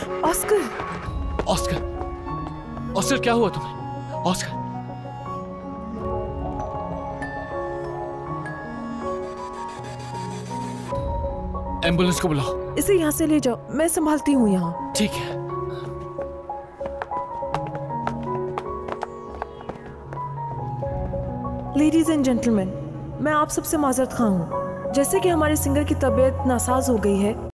Oscar, Oscar, Oscar क्या हुआ तुम्हें? ऑस्कर, एम्बुलेंस को बुलाओ। इसे यहाँ से ले जाओ, मैं संभालती हूँ यहाँ। ठीक है। लेडीज एंड जेंटलमैन, मैं आप सबसे माजरत खा हूँ। जैसे कि हमारे सिंगर की तबीयत नासाज हो गई है,